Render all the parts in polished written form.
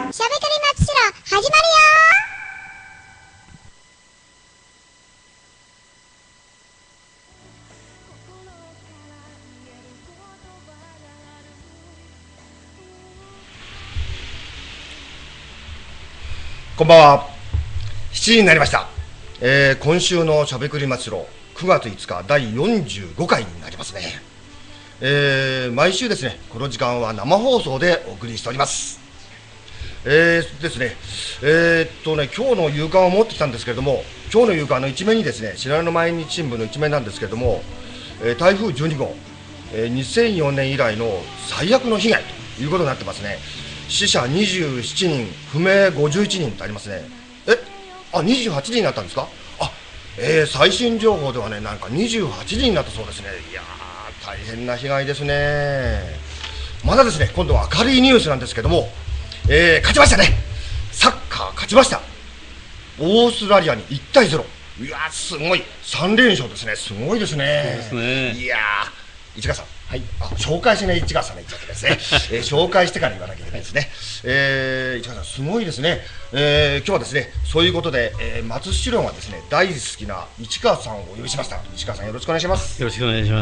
しゃべくり松代始まるよ。 こんばんは。7時になりました。今週のしゃべくり松代9月5日第45回になりますね。毎週ですね、この時間は生放送でお送りしております。ですね、今日の夕刊を持ってきたんですけれども、今日の夕刊の一面にですね、白野毎日新聞の一面なんですけれども、台風12号、2004年以来の最悪の被害ということになってますね。死者27人、不明51人とありますね。28人になったんですか。最新情報ではね、なんか28人になったそうですね。いやー、大変な被害ですね。まだですね、今度は明るいニュースなんですけども、勝ちましたね。サッカー勝ちました。オーストラリアに1対0。いやー、すごい。3連勝ですね。すごいですね。 そうですね。 いやー、市川さん。はい、紹介しない市川さんが言っちゃってですね、紹介してから言わなきゃいけないですね。市川さん、すごいですね。今日はですね、そういうことで、松代がですね、大好きな市川さんをお呼びしました。市川さん、よろしくお願いします。 よろしくお願いします。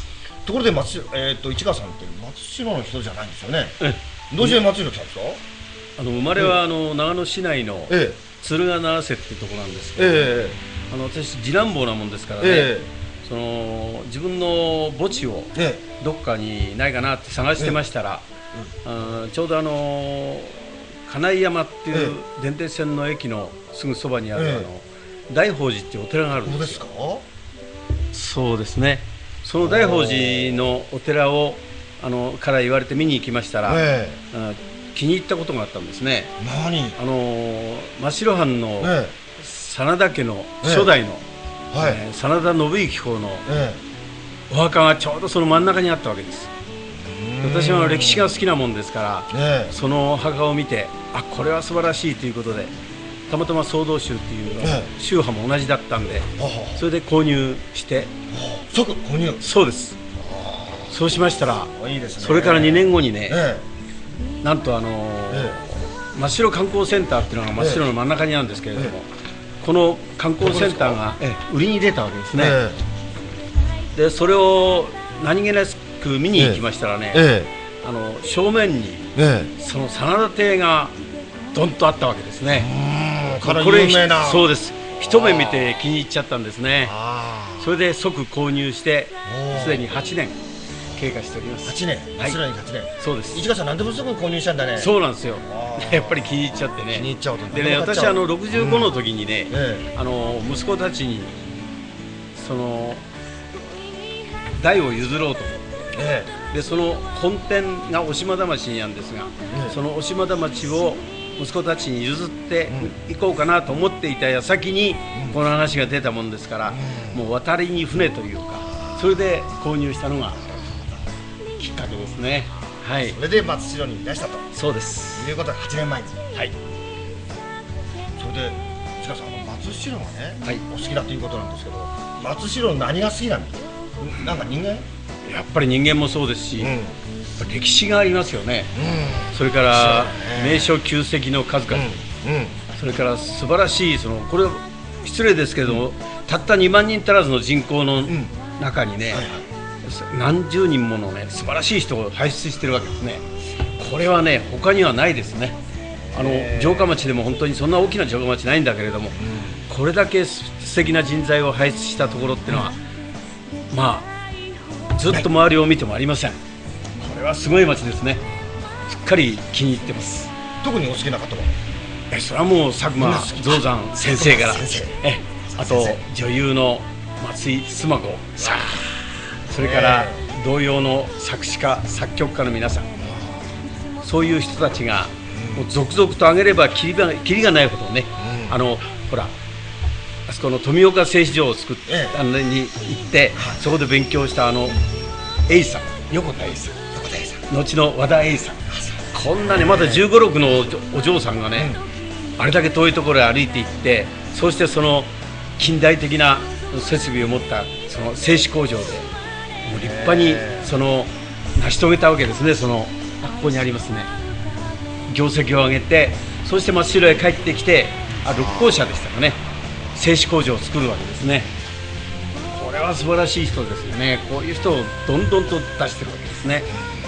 ところで、市川さんって松代の人じゃないんですよね。どうして松代来たんですか。 生まれは長野市内の敦賀七瀬っていうところなんですけど、私次男坊なもんですからね、自分の墓地をどっかにないかなって探してましたら、ちょうど金井山っていう電鉄線の駅のすぐそばにある大宝寺っていうお寺があるんですよ。そうですね。その大宝寺のお寺をから言われて見に行きましたら、気に入ったことがあったんですね。 何？ 真白藩の真田家の初代の真田信之公のお墓がちょうどその真ん中にあったわけです。私は歴史が好きなもんですから、そのお墓を見て、これは素晴らしいということで、たまたま総道宗っていう宗派も同じだったんで、それで購入して。 即購入？そうです。 そうしましたら、それから2年後にね、なんと真っ白観光センターっていうのが真っ白の真ん中にあるんですけれども、この観光センターが売りに出たわけですね。でそれを何気なく見に行きましたらね、正面にその真田邸がドンとあったわけですね。これそうです。一目見て気に入っちゃったんですね。それで即購入してすでに8年経過しております。 8年、すでに8年。 そうです。 市川さん、何でもすぐ購入したんだね。 そうなんですよ。やっぱり気に入っちゃってね。 気に入っちゃうと。 でね、私65の時にね、息子たちにその代を譲ろうと思って、でその本店が渡島田町にあるんですが、その渡島田町を息子たちに譲って行こうかなと思っていた矢先にこの話が出たもんですから、もう渡りに船というか、それで購入したのがきっかけですね。はい。 それで松代にいらしたと。 そうです。 いうことは8年前に。 はい。 それで市川さん、松代がね、お好きだということなんですけど、松代の何が好きなの？なんか人間？ やっぱり人間もそうですし、歴史がありますよね。それから名所旧跡の数々、それから素晴らしいこれ失礼ですけれども、たった2万人足らずの人口の中にね、何十人ものね素晴らしい人を輩出してるわけですね。これはね他にはないですね。城下町でも本当にそんな大きな城下町ないんだけれども、これだけ素敵な人材を輩出したところっていうのは、まあずっと周りを見てもありません。これはすごい町ですね。すっかり気に入ってます。 特にお好きな方は？ それはもう佐久間象山先生から、あと女優の松井須磨子さん、それから同様の作詞家作曲家の皆さん、そういう人たちがもう続々と挙げればきりがないほどね、ほらあそこの富岡製糸場を作ってに行って、そこで勉強した永さん、横田永さん、後の和田永さん、こんなねまだ15、16のお嬢さんがね、あれだけ遠いところへ歩いて行って、そうしてその近代的な設備を持ったその製糸工場でもう立派に成し遂げたわけですね。ここにありますね。 業績を上げて、そして松代へ帰ってきて、六甲社でしたかね、製紙工場を作るわけですね。これは素晴らしい人ですよね。こういう人をどんどんと出してるわけですね。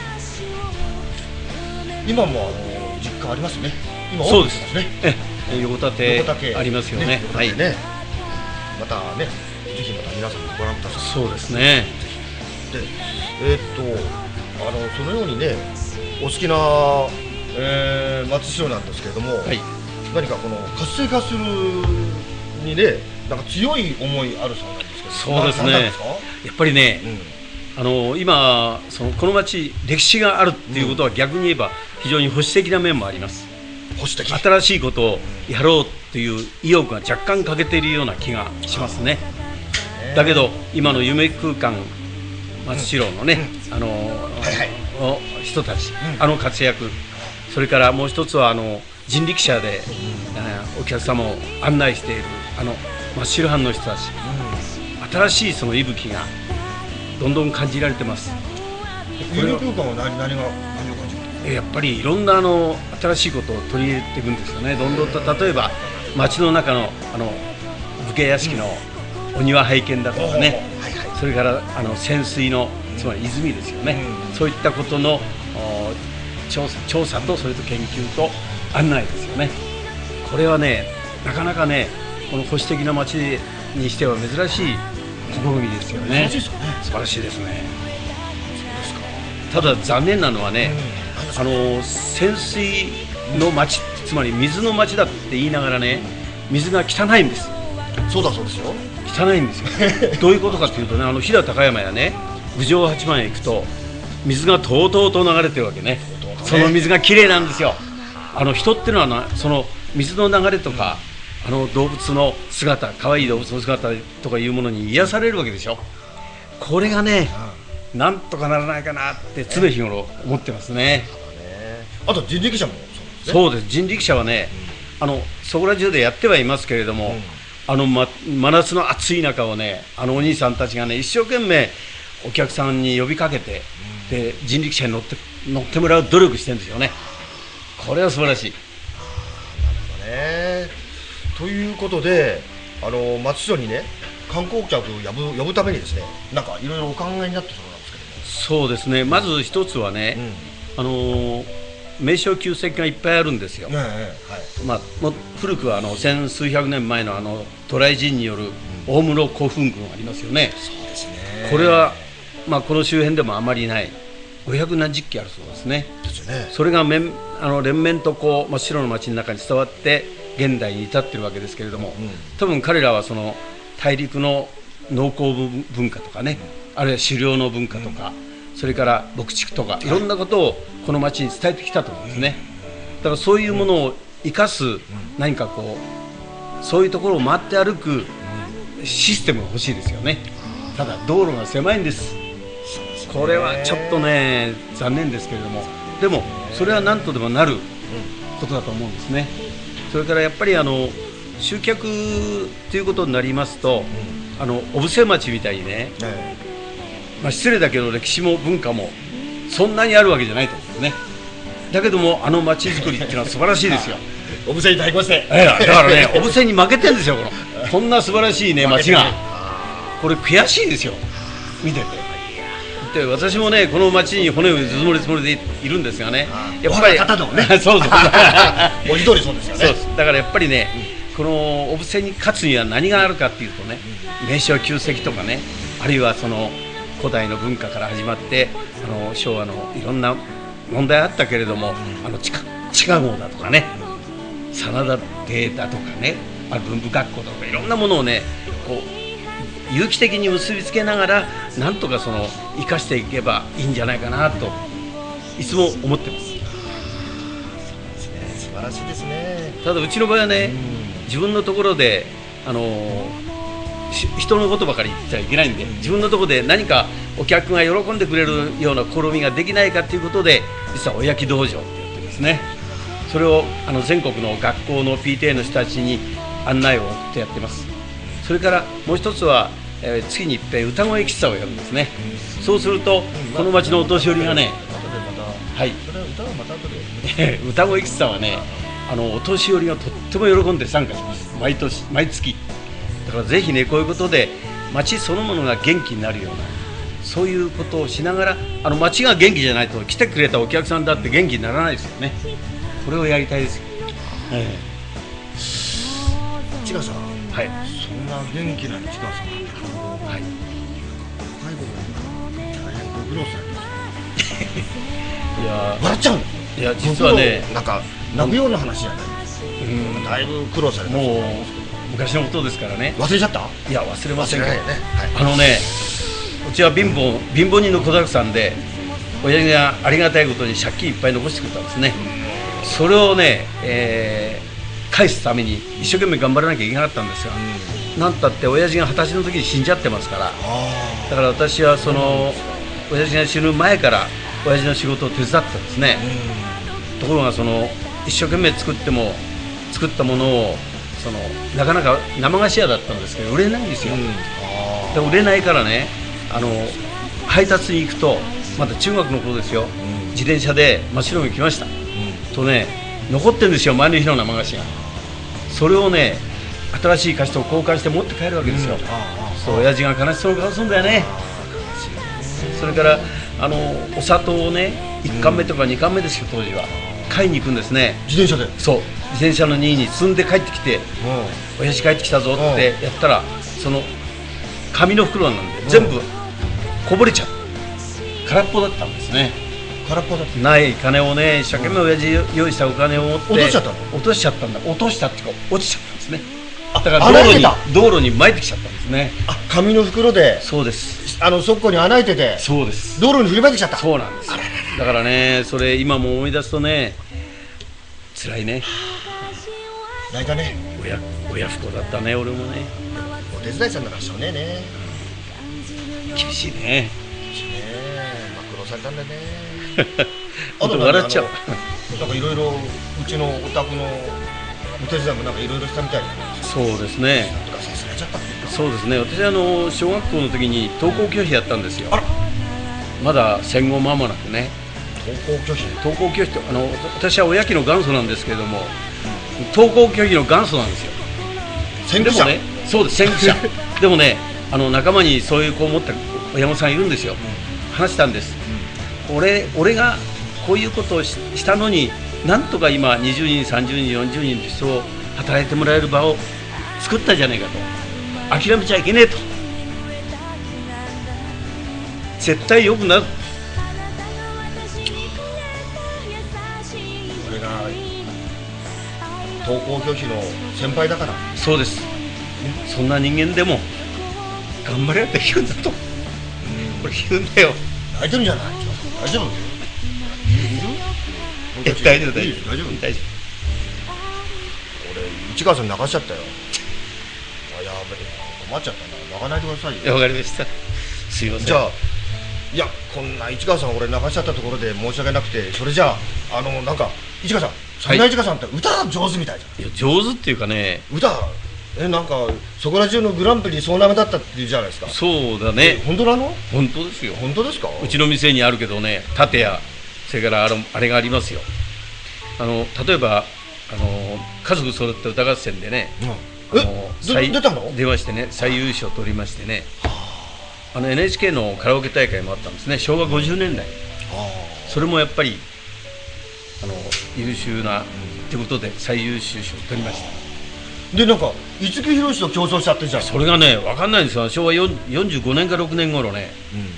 今も実家ありますね。今そうですオープンしてますね。 横立ありますよね。はい。 ね、またね、ぜひまた皆さんご覧ください。 そうですね。 で、そのようにね、お好きな、松代なんですけれども、 はい、 何かこの活性化するにね、なんか強い思いあるそうなんですけど。 そうですね。やっぱりね、今この町歴史があるっていうことは、逆に言えば非常に保守的な面もあります。 保守的。新しいことをやろうという意欲が若干欠けているような気がしますね。だけど今の夢空間松代のね、人たち、活躍、それからもう一つは人力車で、お客様を案内している松代藩の人たち、新しいその息吹がどんどん感じられてます。 夢空間は何を感じる？ やっぱりいろんな新しいことを取り入れていくんですよね。どんどんと、例えば町の中の武家屋敷のお庭拝見だとかね、それから潜水の、つまり泉ですよね、そういったことの調査と、それと研究と案内ですよね。これはね、なかなかね、この保守的な町にしては珍しい試みですよね。素晴らしいですね。ただ残念なのはね、潜水の町、つまり水の町だって言いながらね、水が汚いんです。 そうだそうですよ。 汚いんですよ。どういうことかというとね、飛騨高山やね、郡上八幡へ行くと水がとうとうと流れてるわけね。その水がきれいなんですよ。人っていうのはその水の流れとか、動物の姿、可愛い動物の姿とかいうものに癒されるわけでしょ。これがね、なんとかならないかなって常日頃思ってますね。 あと人力車もそうです。人力車はね、そこら中でやってはいますけれども、真夏の暑い中をね、お兄さんたちがね、一生懸命お客さんに呼びかけて、で人力車に乗ってもらう努力してるんですよね。これは素晴らしい。 ということで、松代にね、観光客を呼ぶためにですね、なんかいろいろお考えになってそうなんですけども。 そうですね。まず一つはね、名勝旧跡がいっぱいあるんですよ。古くは千数百年前の渡来人による大室古墳群ありますよね。 そうですね。 これはこの周辺でもあまりない500何十基あるそうですね。それが連綿とこう真っ白の町の中に伝わって現代に至っているわけですけれども、多分彼らはその大陸の農耕文化とかね、あるいは狩猟の文化とか、それから牧畜とかいろんなことをこの町に伝えてきたと思うんですね。だからそういうものを生かす何かこう、そういうところを回って歩くシステムが欲しいですよね。ただ道路が狭いんです。これはちょっとね残念ですけれども、でもそれは何とでもなることだと思うんですね。それからやっぱり集客ということになりますと、小布施町みたいにね、失礼だけど歴史も文化もそんなにあるわけじゃないと思うんですね。だけども町づくりっていうのは素晴らしいですよ。 小布施に対抗して、 だからね、小布施に負けてるんですよ。こんな素晴らしいね町が。これ悔しいですよ、見てて。で私もね、この町に骨をうずもりつもりでいるんですがね、やっぱりそう文字通りそうですよね。 だからやっぱりね、この小布施に勝つには何があるかっていうとね、名勝旧跡とかね、あるいはその古代の文化から始まって昭和のいろんな問題あったけれども、地下壕だとかね、真田邸だとかね、文部学校とかいろんなものをね、こう有機的に結びつけながら、なんとか生かしていけばいいんじゃないかなといつも思ってます。 素晴らしいですね。 ただうちの場合はね、自分のところで人のことばかり言っちゃいけないんで、自分のところで何かお客が喜んでくれるような試みができないかということで、実はおやき道場ってやってですね、それを全国の学校の PTA の人たちに案内を送ってやってます。それからもう一つは、月に一遍歌声喫茶をやるんですね。そうするとこの町のお年寄りがね、 はい。 それは歌はまた後で。 歌声喫茶はね、お年寄りがとっても喜んで参加します。毎年、毎月。だからぜひね、こういうことで町そのものが元気になるような、そういうことをしながら、町が元気じゃないと来てくれたお客さんだって元気にならないですよね。これをやりたいですよ。 市川さん、 はい。 そんな元気な市川さん、 はい。 若い頃に大変ご苦労されてますよ。 いや笑っちゃうの。 いや実はね、 なんか泣くような話じゃない。だいぶ苦労されてます。 もう昔のことですからね。 忘れちゃった？ いや忘れませんけど。 忘れないよね。 うちは貧乏人の子だくさんで、親父がありがたいことに借金いっぱい残してくれたんですね。それをね、返すために一生懸命頑張らなきゃいけなかったんですが、なんたって親父が20歳の時に死んじゃってますから、だから私はその親父が死ぬ前から親父の仕事を手伝ってたんですね。ところがその一生懸命作ったものをなかなか生菓子屋だったんですけど売れないんですよ。で売れないからね、配達に行くと、まだ中学の頃ですよ、自転車で真っ白に来ました、とね、残ってるんですよ、前の日の生菓子が。それをね、新しい菓子と交換して持って帰るわけですよ。そう、親父が悲しそうな顔するんだよね。それからお砂糖をね、1貫目とか2貫目ですよ、当時は買いに行くんですね。 自転車で。 そう、自転車の荷に積んで帰ってきて、親父帰ってきたぞってやったら、その紙の袋なんで全部こぼれちゃって空っぽだったんですね。 空っぽだった。 ない金をね、一生懸命親父用意したお金を持って落としちゃったの？ 落としちゃったんだ。落としたっていうか落ちちゃったんですね。だか穴開いてた。 ら道路に巻いてきちゃったんですね。 紙の袋で。 そうです。 そこに穴開いてて。 そうです。 道路に振りまいてきちゃった。 そうなんですよ。だからね、それ今も思い出すとね、辛いね。 泣いたね。 親不孝だったね、俺もね。 お手伝いさんだからしょうねえね。 厳しいね。 苦労されたんだね。 あと笑っちゃう。 なんかいろいろうちのお宅のお手伝いもなんかいろいろしたみたいな。 そうですね。そうですね。私小学校の時に登校拒否やったんですよ。まだ戦後間もなくね。登校拒否と私はおやきの元祖なんですけれども、登校拒否の元祖なんですよ。 先駆者。 でもね、そうです、先駆者。でもね、仲間にそういう子を持った親御さんいるんですよ。話したんです。俺がこういうことをしたのに、なんとか今20人30人40人の人を働いてもらえる場を作ったじゃないかと。諦めちゃいけねえと。絶対良くなる。 俺が登校拒否の先輩だから。 そうです。そんな人間でも頑張れって言うんだと。これ言うんだよ。 泣いてるんじゃない？大丈夫？ 大丈夫。俺市川さん泣かしちゃったよ。やべえ、困っちゃったな。泣かないでくださいよ。 わかりました。すいません。 じゃあ、いや、こんな市川さん俺泣かしちゃったところで申し訳なくて、それじゃあなんか市川さん、そんな市川さんって歌上手みたいじゃん。 いや、上手っていうかね、 歌なんかそこら中のグランプリ総なめだったっていうじゃないですか。 そうだね。 本当なの？ 本当ですよ。 本当ですか？ うちの店にあるけどね、盾やそれからあれがありますよ。例えば家族揃った歌合戦でね、 出たの？ 出ましてね、最優秀を取りましてね、NHK のカラオケ大会もあったんですね、昭和50年代。それもやっぱり優秀なってことで最優秀賞を取りました。 でなんか五木ひろしと競争しちゃってじゃん。 それがね分かんないんですよ。昭和45年か6年頃ね、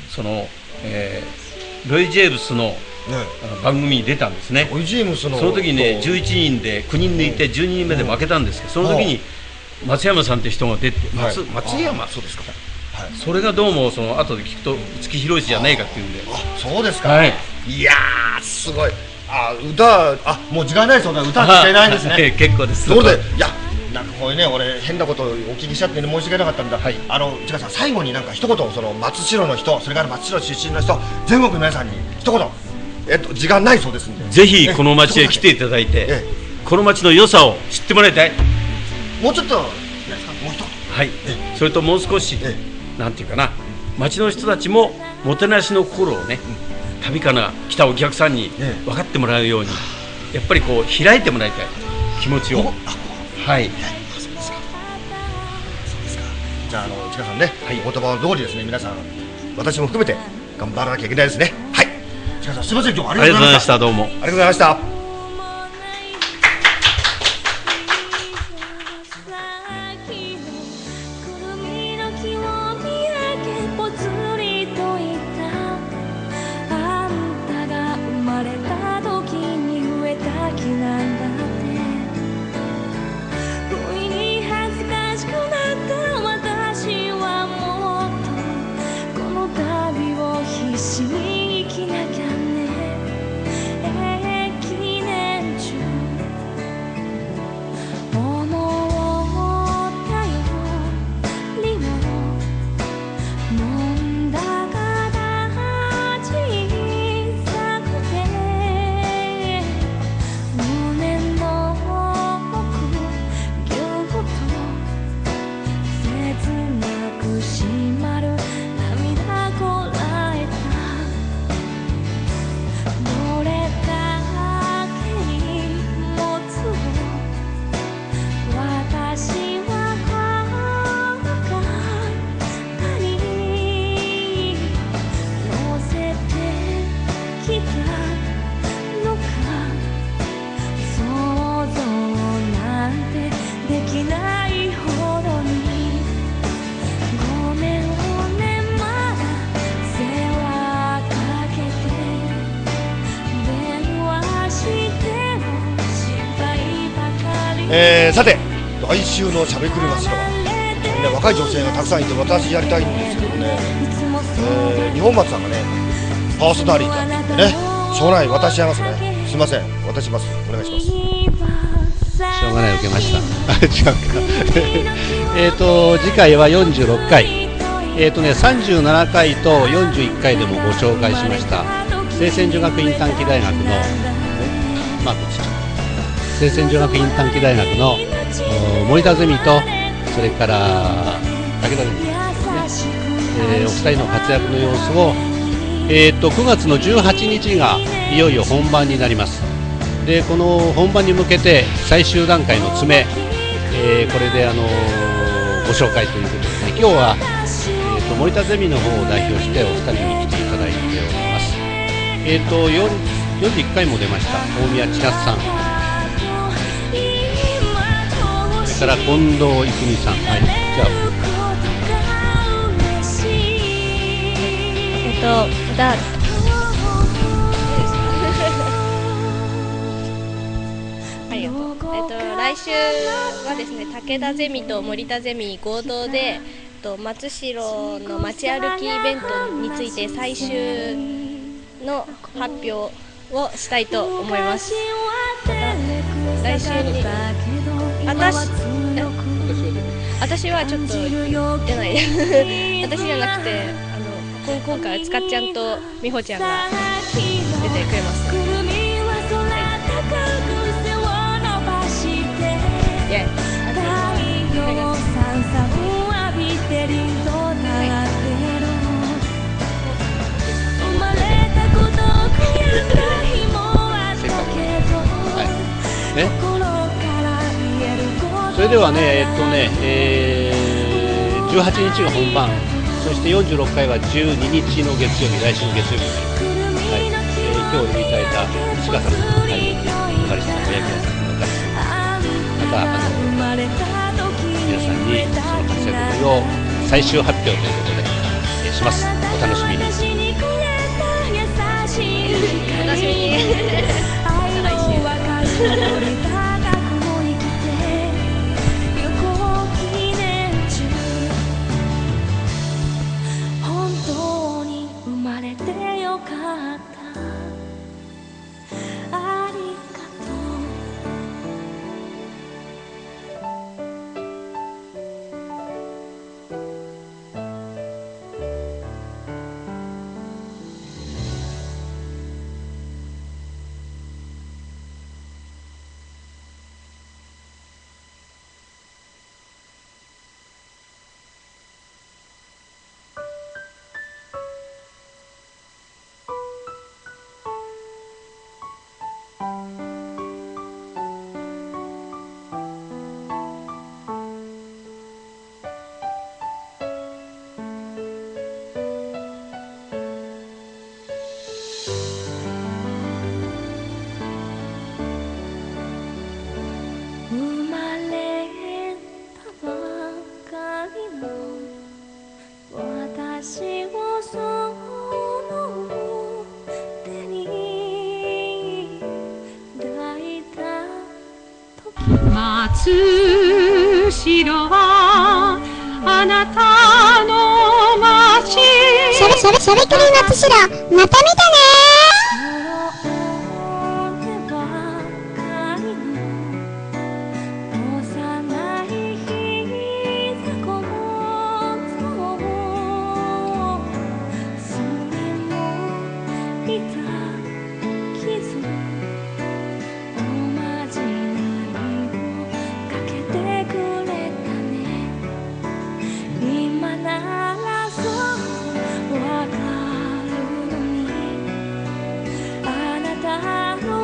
ロイ・ジェームスの番組に出たんですね。 ロイ・ジェームスのその時にね11人で9人抜いて12人目で負けたんですけど、その時に松山さんって人が出て、松山、そうですか。それがどうもその後で聞くと五木ひろしじゃねえかっていうんで。 そうですか。いやーすごい。歌もう時間ないそうだ。歌は聞けないんですね。 結構です。 ところでいやなんかこういうね、俺変なことをお聞きしちゃって、ね、申し訳なかったんだ。市川さん最後になんか一言その松代の人、それから松代出身の人、全国の皆さんに一言、時間ないそうですんで、 ぜひこの町へ来ていただいて、この町の良さを知ってもらいたい。 もうちょっともう一言。 はい。それともう少し、なんていうかな、町の人たちももてなしの心をね、 旅から来たお客さんに分かってもらうように、やっぱりこう開いてもらいたい気持ちを。はい。 じゃあ市川さんね、お言葉の通りですね、皆さん私も含めて頑張らなきゃいけないですね。はい。市川さんすみません、今日はありがとうございました。 どうもありがとうございました。さて来週のしゃべくりますのは、みんな若い女性がたくさんいて私やりたいんですけどもね、日本松さんがねパーソナリティなんでね、将来渡しちゃいますね。すいません、渡します。お願いします。 しょうがない、受けました違うか次回は46回37回と41回でもご紹介しました清泉女学院短期大学の清泉女学院短期大学の森田ゼミと、それから武田ゼミ、お二人の活躍の様子を、9月の18日がいよいよ本番になります。でこの本番に向けて最終段階の詰め、これでご紹介ということですね。今日は、森田ゼミの方を代表してお二人に来ていただいております。41回も出ました大宮千夏さん、それから近藤郁美さん、はい、じゃあ来週はですね、武田ゼミと森田ゼミ合同で松代の街歩きイベントについて最終の発表をしたいと思います。来週に私はちょっと出ない私じゃなくて今回はつかっちゃんとみほちゃんが出てくれます。 それではね、18日が本番、そして46回は12日の月曜日、来週の月曜日になります。今日お呼びいただいた石川さんの会議にお借りした小焼さんのお借りしてまた皆さんにその活躍ぶりを最終発表ということで、します。お楽しみに。 お楽しみに。来週。 生まれたばかりの私をその手に抱いた時、松代はあなたの街、 しゃべくり松代、また見たねあなたの